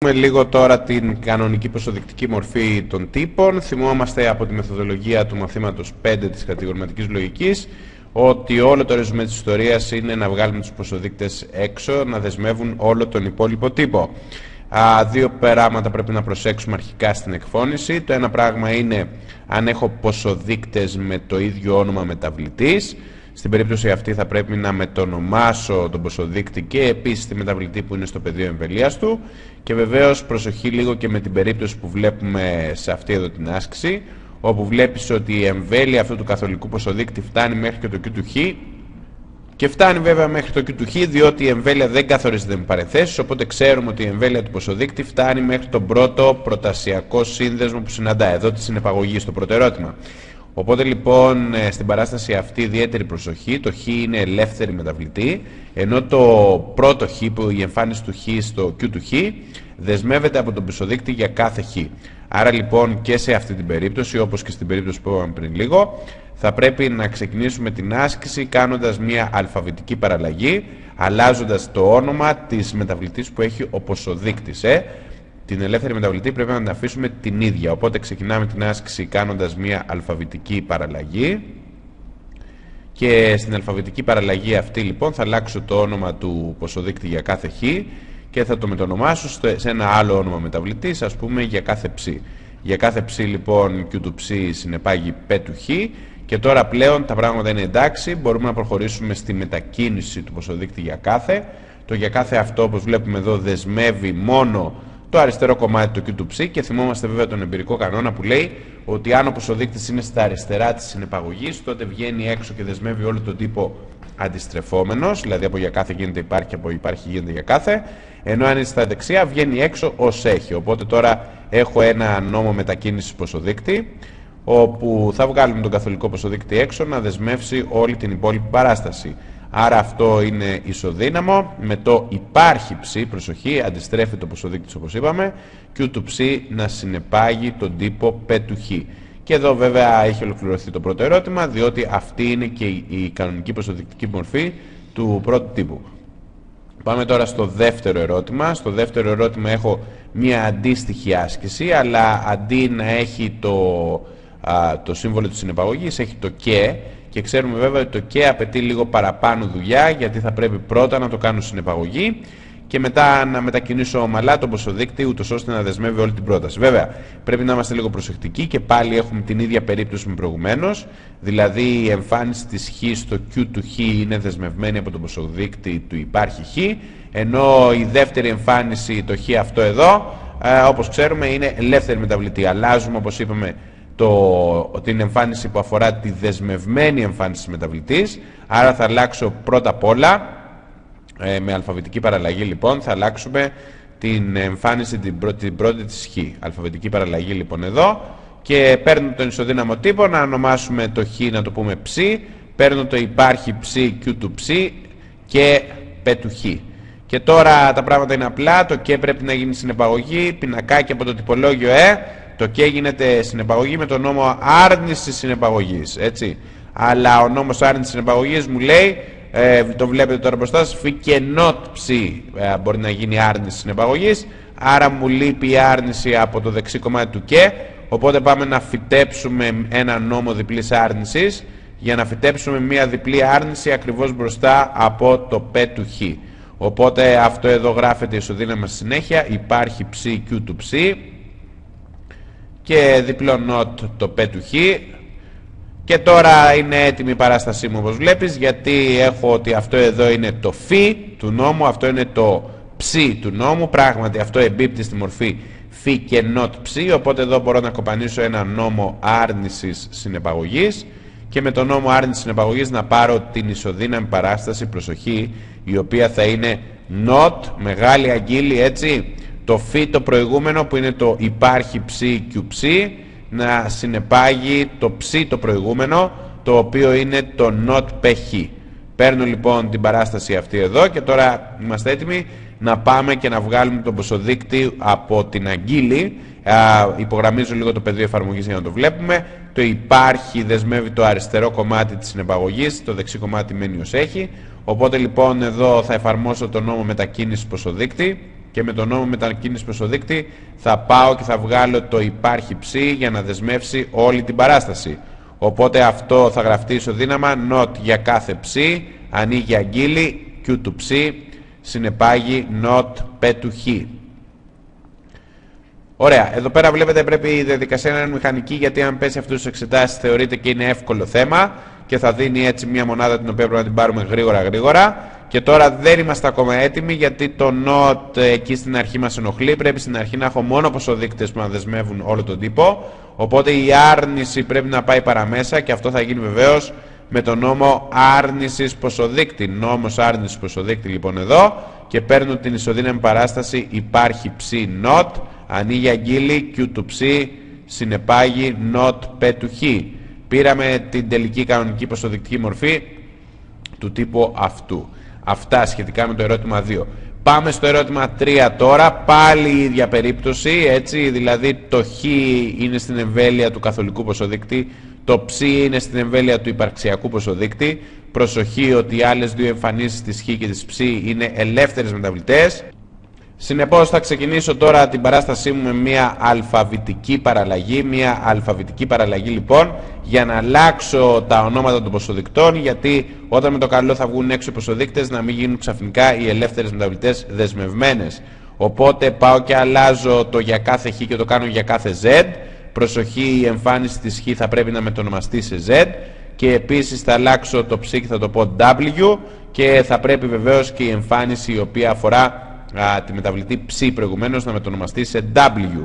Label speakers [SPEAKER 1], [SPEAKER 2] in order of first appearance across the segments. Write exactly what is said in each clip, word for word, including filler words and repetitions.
[SPEAKER 1] δούμε λίγο τώρα την κανονική ποσοδεικτική μορφή των τύπων. Θυμόμαστε από τη μεθοδολογία του μαθήματος πέντε της κατηγορηματικής λογικής ότι όλο το ρεζουμέ της ιστορίας είναι να βγάλουμε τους ποσοδείκτες έξω, να δεσμεύουν όλο τον υπόλοιπο τύπο. Α, δύο πράγματα πρέπει να προσέξουμε αρχικά στην εκφώνηση. Το ένα πράγμα είναι αν έχω ποσοδείκτες με το ίδιο όνομα μεταβλητής. Στην περίπτωση αυτή θα πρέπει να μετονομάσω τον ποσοδείκτη και επίσης τη μεταβλητή που είναι στο πεδίο εμβελείας του. Και βεβαίως προσοχή λίγο και με την περίπτωση που βλέπουμε σε αυτή εδώ την άσκηση, όπου βλέπεις ότι η εμβέλεια αυτού του καθολικού ποσοδείκτη φτάνει μέχρι και το Q του Χ, και φτάνει βέβαια μέχρι το Q του Χ, διότι η εμβέλεια δεν καθορίζεται με παρενθέσεις, οπότε ξέρουμε ότι η εμβέλεια του ποσοδείκτη φτάνει μέχρι τον πρώτο προτασιακό σύνδεσμο που συναντά, εδώ τη συνεπαγωγή, στο πρώτο ερώτημα. Οπότε λοιπόν στην παράσταση αυτή ιδιαίτερη προσοχή, το Χ είναι ελεύθερη μεταβλητή, ενώ το πρώτο Χ, που η εμφάνιση του Χ στο Q του Χ, δεσμεύεται από τον ποσοδείκτη για κάθε Χ. Άρα λοιπόν και σε αυτή την περίπτωση, όπως και στην περίπτωση που είπαμε πριν λίγο, θα πρέπει να ξεκινήσουμε την άσκηση κάνοντας μια αλφαβητική παραλλαγή, αλλάζοντας το όνομα της μεταβλητής που έχει ο ποσοδείκτης. Ε. Την ελεύθερη μεταβλητή πρέπει να την αφήσουμε την ίδια. Οπότε ξεκινάμε την άσκηση κάνοντας μια αλφαβητική παραλλαγή. Και στην αλφαβητική παραλλαγή αυτή λοιπόν θα αλλάξω το όνομα του ποσοδείκτη για κάθε Χ και θα το μετονομάσω σε ένα άλλο όνομα μεταβλητής, ας πούμε για κάθε ψ. Για κάθε ψ λοιπόν Q του ψ συνεπάγει P του Χ. Και τώρα πλέον τα πράγματα είναι εντάξει, μπορούμε να προχωρήσουμε στη μετακίνηση του ποσοδείκτη για κάθε. Το για κάθε αυτό, όπως βλέπουμε εδώ, δεσμεύει μόνο το αριστερό κομμάτι του Q του ψ, και θυμόμαστε βέβαια τον εμπειρικό κανόνα που λέει ότι αν ο ποσοδείκτης είναι στα αριστερά της συνεπαγωγής, τότε βγαίνει έξω και δεσμεύει όλο τον τύπο αντιστρεφόμενος, δηλαδή από για κάθε γίνεται υπάρχει, από υπάρχει γίνεται για κάθε, ενώ αν είναι στα δεξιά βγαίνει έξω ως έχει. Οπότε τώρα έχω ένα νόμο μετακίνησης ποσοδείκτη, όπου θα βγάλουμε τον καθολικό ποσοδείκτη έξω να δεσμεύσει όλη την υπόλοιπη παράσταση. Άρα αυτό είναι ισοδύναμο με το υπάρχει ψ, προσοχή, αντιστρέφει το ποσοδείκτης όπως είπαμε, Q του ψ να συνεπάγει τον τύπο P του Χ. Και εδώ βέβαια έχει ολοκληρωθεί το πρώτο ερώτημα, διότι αυτή είναι και η κανονική ποσοδεικτική μορφή του πρώτου τύπου. Πάμε τώρα στο δεύτερο ερώτημα. Στο δεύτερο ερώτημα έχω μια αντίστοιχη άσκηση, αλλά αντί να έχει το, α, το σύμβολο της συνεπαγωγής, έχει το και. Και ξέρουμε βέβαια ότι το και απαιτεί λίγο παραπάνω δουλειά, γιατί θα πρέπει πρώτα να το κάνω συνεπαγωγή και μετά να μετακινήσω ομαλά τον ποσοδείκτη, ούτως ώστε να δεσμεύει όλη την πρόταση. Βέβαια, πρέπει να είμαστε λίγο προσεκτικοί και πάλι έχουμε την ίδια περίπτωση με προηγουμένως. Δηλαδή, η εμφάνιση της Χ στο Q του Χ είναι δεσμευμένη από τον ποσοδείκτη του υπάρχει Χ, ενώ η δεύτερη εμφάνιση, το Χ αυτό εδώ, ε, όπως ξέρουμε, είναι ελεύθερη μεταβλητή. Αλλάζουμε, όπως είπαμε, Το, την εμφάνιση που αφορά τη δεσμευμένη εμφάνιση της μεταβλητής. Άρα θα αλλάξω πρώτα απ' όλα ε, με αλφαβητική παραλλαγή λοιπόν θα αλλάξουμε την εμφάνιση την, πρω, την πρώτη της Χ. Αλφαβητική παραλλαγή λοιπόν εδώ, και παίρνω τον ισοδύναμο τύπο να ονομάσουμε το Χ, να το πούμε ψ, παίρνω το υπάρχει ψ Q του ψ και P του Χ. Και τώρα τα πράγματα είναι απλά, το και πρέπει να γίνει συνεπαγωγή, πινακάκι από το τυπολόγιο ε. Το και γίνεται συνεπαγωγή με τον νόμο άρνησης συνεπαγωγής, έτσι. Αλλά ο νόμος άρνησης συνεπαγωγής μου λέει, ε, το βλέπετε τώρα μπροστά σας, φι και not ψ ε, μπορεί να γίνει άρνηση συνεπαγωγής, άρα μου λείπει η άρνηση από το δεξί κομμάτι του και, οπότε πάμε να φυτέψουμε ένα νόμο διπλής άρνησης, για να φυτέψουμε μια διπλή άρνηση ακριβώς μπροστά από το P του Χ. Οπότε αυτό εδώ γράφεται ισοδύναμα στη συνέχεια, υπάρχει ψ Q του ψ, και διπλό not το P του Χ. Και τώρα είναι έτοιμη η παράστασή μου όπως βλέπεις, γιατί έχω ότι αυτό εδώ είναι το φ του νόμου, αυτό είναι το ψ του νόμου, πράγματι αυτό εμπίπτει στη μορφή φ και not ψ, οπότε εδώ μπορώ να κοπανίσω ένα νόμο άρνησης συνεπαγωγής και με τον νόμο άρνησης συνεπαγωγής να πάρω την ισοδύναμη παράσταση, προσοχή, η οποία θα είναι not, μεγάλη αγκύλη, έτσι, το φ το προηγούμενο που είναι το υπάρχει ψ Q ψ να συνεπάγει το ψ το προηγούμενο, το οποίο είναι το not P Χ. Παίρνω λοιπόν την παράσταση αυτή εδώ και τώρα είμαστε έτοιμοι να πάμε και να βγάλουμε τον ποσοδείκτη από την αγκύλη. Α, υπογραμμίζω λίγο το πεδίο εφαρμογής για να το βλέπουμε. Το υπάρχει δεσμεύει το αριστερό κομμάτι της συνεπαγωγής, το δεξί κομμάτι μένει ως έχει. Οπότε λοιπόν εδώ θα εφαρμόσω τον νόμο μετακίνησης ποσοδείκτη και με τον νόμο μετακίνησης προς το δείκτη θα πάω και θα βγάλω το υπάρχει ψ για να δεσμεύσει όλη την παράσταση. Οπότε αυτό θα γραφτεί ισοδύναμα not για κάθε ψ, ανοίγει αγγείλη, Q του ψ, συνεπάγει not P του χ. Ωραία, εδώ πέρα βλέπετε πρέπει η διαδικασία να είναι μηχανική, γιατί αν πέσει αυτούς τους εξετάσεις θεωρείται και είναι εύκολο θέμα και θα δίνει έτσι μια μονάδα την οποία πρέπει να την πάρουμε γρήγορα γρήγορα. Και τώρα δεν είμαστε ακόμα έτοιμοι, γιατί το not εκεί στην αρχή μας ενοχλεί. Πρέπει στην αρχή να έχω μόνο ποσοδείκτες που να δεσμεύουν όλο τον τύπο. Οπότε η άρνηση πρέπει να πάει παραμέσα και αυτό θα γίνει βεβαίως με τον νόμο άρνησης ποσοδείκτη. Νόμος άρνησης ποσοδείκτη λοιπόν εδώ, και παίρνω την ισοδύναμη παράσταση υπάρχει ψ not, ανοίγει αγγείλη Q του ψ, συνεπάγει not P του χ. Πήραμε την τελική κανονική ποσοδεικτική μορφή του τύπου αυτού. Αυτά σχετικά με το ερώτημα δύο. Πάμε στο ερώτημα τρία τώρα, πάλι η ίδια περίπτωση, έτσι, δηλαδή το χ είναι στην εμβέλεια του καθολικού ποσοδείκτη, το ψ είναι στην εμβέλεια του υπαρξιακού ποσοδείκτη. Προσοχή ότι οι άλλες δύο εμφανίσεις της χ και της ψ είναι ελεύθερες μεταβλητές. Συνεπώς θα ξεκινήσω τώρα την παράστασή μου με μια αλφαβητική παραλλαγή. Μια αλφαβητική παραλλαγή λοιπόν για να αλλάξω τα ονόματα των ποσοδικτών, γιατί όταν με το καλό θα βγουν έξω οι ποσοδείκτες να μην γίνουν ξαφνικά οι ελεύθερες μεταβλητές δεσμευμένες. Οπότε πάω και αλλάζω το για κάθε χ και το κάνω για κάθε z. Προσοχή, η εμφάνιση της χ θα πρέπει να μετονομαστεί σε z, και επίσης θα αλλάξω το ψ και θα το πω w, και θα πρέπει βεβαίως και η εμφάνιση η οποία αφορά Α, τη μεταβλητή ψ προηγουμένως να μετονομαστεί σε w,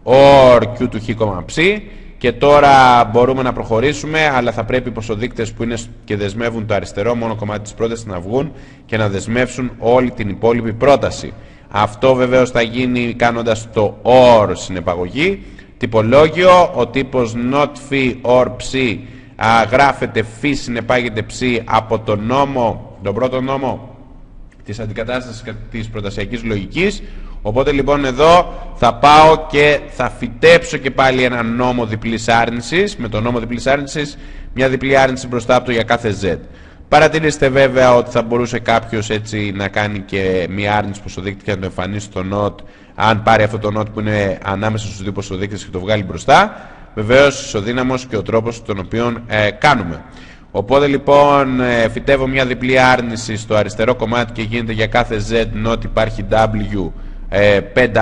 [SPEAKER 1] or Q του χ, ψ. Και τώρα μπορούμε να προχωρήσουμε, αλλά θα πρέπει οι ποσοδείκτες που είναι και δεσμεύουν το αριστερό μόνο κομμάτι της πρότασης να βγουν και να δεσμεύσουν όλη την υπόλοιπη πρόταση. Αυτό βεβαίως θα γίνει κάνοντας το or συνεπαγωγή. Τυπολόγιο, ο τύπος not φ or ψ α, γράφεται φ συνεπάγεται ψ από τον νόμο, τον πρώτο νόμο της αντικατάστασης της προτασιακής λογικής. Οπότε λοιπόν εδώ θα πάω και θα φυτέψω και πάλι ένα νόμο διπλής άρνησης. Με το νόμο διπλής άρνησης μια διπλή άρνηση μπροστά από το για κάθε z. Παρατηρήστε βέβαια ότι θα μπορούσε κάποιος έτσι να κάνει και μια άρνηση ποσοδείκτη και να το εμφανίσει στο not, αν πάρει αυτό το not που είναι ανάμεσα στους δύο ποσοδείκτες και το βγάλει μπροστά. Βεβαίως ισοδύναμος και ο τρόπος τον οποίο ε, κάνουμε. Οπότε λοιπόν ε, φυτεύω μια διπλή άρνηση στο αριστερό κομμάτι και γίνεται για κάθε z not υπάρχει w ε,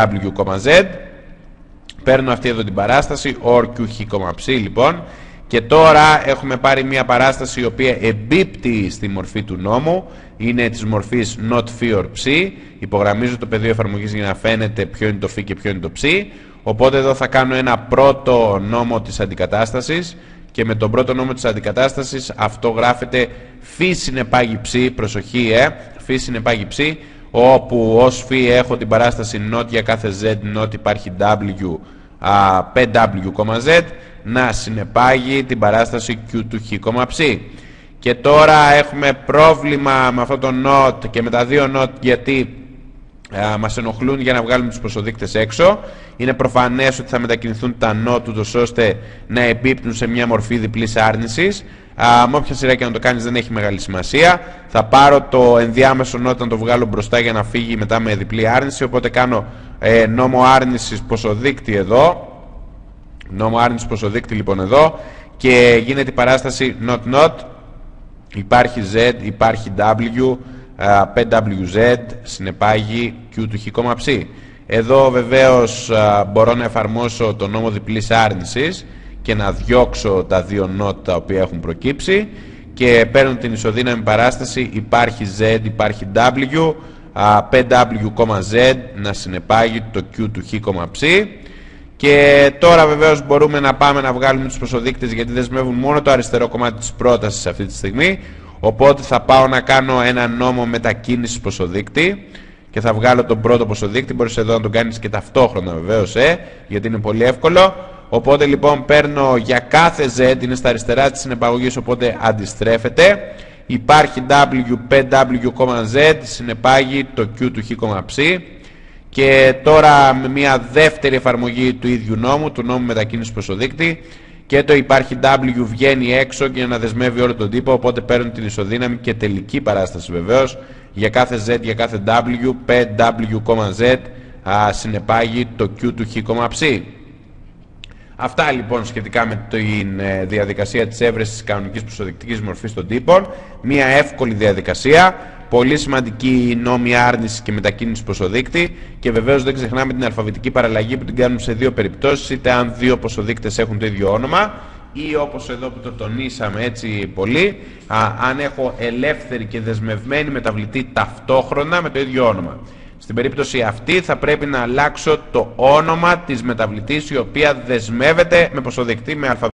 [SPEAKER 1] pw, παίρνω αυτή εδώ την παράσταση or q χ, ψ λοιπόν, και τώρα έχουμε πάρει μια παράσταση η οποία εμπίπτει στη μορφή του νόμου, είναι της μορφής not φ or ψ. Υπογραμμίζω το πεδίο εφαρμογής για να φαίνεται ποιο είναι το φ και ποιο είναι το ψ. Οπότε εδώ θα κάνω ένα πρώτο νόμο της αντικατάστασης, και με τον πρώτο νόμο της αντικατάστασης αυτό γράφεται φ συνεπάγει ψ, προσοχή ε, φ συνεπάγει ψ, όπου ως φ έχω την παράσταση not για κάθε z not υπάρχει w α, pw, να συνεπάγει την παράσταση q του χ, ψ. Και τώρα έχουμε πρόβλημα με αυτό το not και με τα δύο not, γιατί α, μας ενοχλούν για να βγάλουμε τους ποσοδείκτες έξω. Είναι προφανές ότι θα μετακινηθούν τα not ούτως ώστε να εμπίπτουν σε μια μορφή διπλής άρνησης. Α, με όποια σειρά και να το κάνεις δεν έχει μεγάλη σημασία. Θα πάρω το ενδιάμεσο not να το βγάλω μπροστά για να φύγει μετά με διπλή άρνηση. Οπότε κάνω ε, νόμο άρνησης ποσοδείκτη εδώ. Νόμο άρνησης ποσοδείκτη λοιπόν εδώ. Και γίνεται η παράσταση not not. Υπάρχει z, υπάρχει w, pwz, συνεπάγει q του χ, ψ. Εδώ βεβαίως μπορώ να εφαρμόσω το νόμο διπλής άρνησης και να διώξω τα δύο not τα οποία έχουν προκύψει, και παίρνω την ισοδύναμη παράσταση υπάρχει z, υπάρχει w, pw, να συνεπάγει το q του χ, ψ. Και τώρα βεβαίως μπορούμε να πάμε να βγάλουμε τους ποσοδείκτες, γιατί δεσμεύουν μόνο το αριστερό κομμάτι της πρότασης αυτή τη στιγμή. Οπότε θα πάω να κάνω ένα νόμο μετακίνησης ποσοδείκτη και θα βγάλω τον πρώτο ποσοδείκτη. Μπορείς εδώ να τον κάνεις και ταυτόχρονα βεβαίως, ε, γιατί είναι πολύ εύκολο. Οπότε λοιπόν παίρνω για κάθε z, είναι στα αριστερά της συνεπαγωγής, οπότε αντιστρέφεται. Υπάρχει w, pw, συνεπάγει το q του χ, ψ. Και τώρα με μια δεύτερη εφαρμογή του ίδιου νόμου, του νόμου μετακίνησης ποσοδείκτη, και το υπάρχει w βγαίνει έξω για να δεσμεύει όλο τον τύπο, οπότε παίρνουν την ισοδύναμη και τελική παράσταση βεβαίως για κάθε Z, για κάθε W, P W, Z α, συνεπάγει το Q του Χ, Ψ. Αυτά λοιπόν σχετικά με τη διαδικασία της έβρεσης της κανονικής προσωδικτικής μορφής των τύπων. Μια εύκολη διαδικασία, πολύ σημαντική η νόμη άρνησης και μετακίνησης ποσοδείκτη, και βεβαίως δεν ξεχνάμε την αλφαβητική παραλλαγή που την κάνουμε σε δύο περιπτώσεις, είτε αν δύο ποσοδείκτες έχουν το ίδιο όνομα, ή όπως εδώ που το τονίσαμε έτσι πολύ, α, αν έχω ελεύθερη και δεσμευμένη μεταβλητή ταυτόχρονα με το ίδιο όνομα. Στην περίπτωση αυτή θα πρέπει να αλλάξω το όνομα της μεταβλητής η οποία δεσμεύεται με ποσοδεικτή με αλφαβητική